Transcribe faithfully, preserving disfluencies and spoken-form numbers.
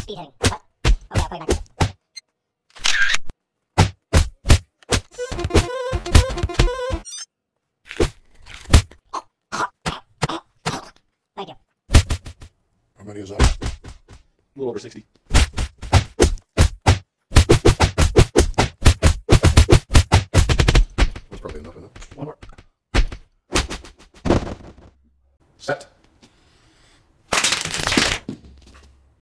speed hitting. What? Okay, I'll play back. Thank you. How many is that? A little over sixty. That's probably enough, isn't it?